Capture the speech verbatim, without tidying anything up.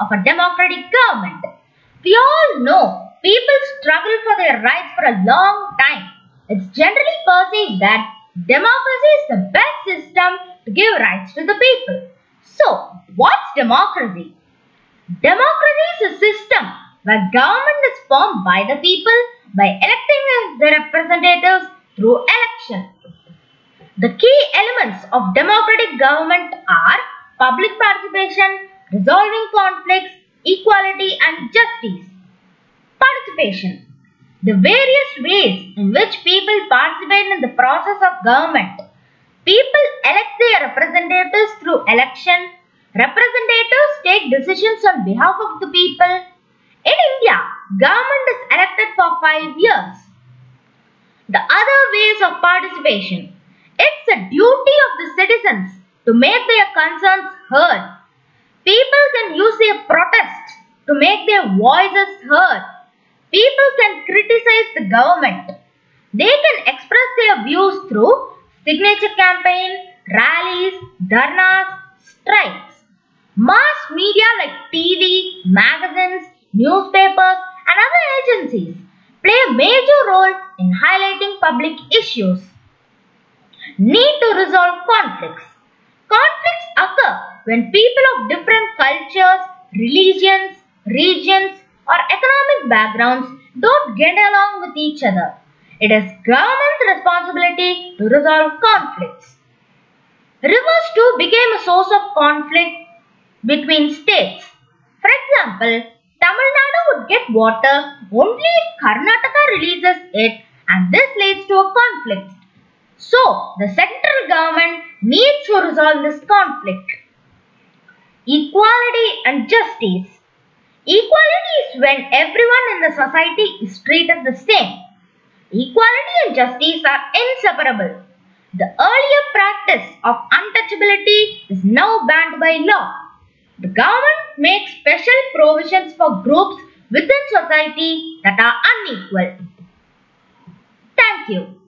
of a democratic government. We all know people struggle for their rights for a long time. It's generally perceived that democracy is the best system to give rights to the people. So, what's democracy? Democracy is a system where government is formed by the people by electing their representatives through election. The key elements of democratic government are public participation, resolving conflicts, equality and justice. Participation. The various ways in which people participate in the process of government. People elect their representatives through election. Representatives take decisions on behalf of the people. In India, government is elected for five years. The other ways of participation. It's the duty of the citizens to make their concerns heard. People can use their protests to make their voices heard. People can criticize the government. They can express their views through signature campaign, rallies, dharnas, strikes. Mass media like T V, magazines, newspapers and other agencies play a major role in highlighting public issues. Need to resolve conflicts. Conflicts occur when people of different cultures, religions, regions or economic backgrounds don't get along with each other. It is government's responsibility to resolve conflicts. Rivers too became a source of conflict between states. For example, Tamil Nadu would get water only if Karnataka releases it, and this leads to a conflict. So, the central government needs to resolve this conflict. Equality and justice. Equality is when everyone in the society is treated the same. Equality and justice are inseparable. The earlier practice of untouchability is now banned by law. The government makes special provisions for groups within society that are unequal. Thank you.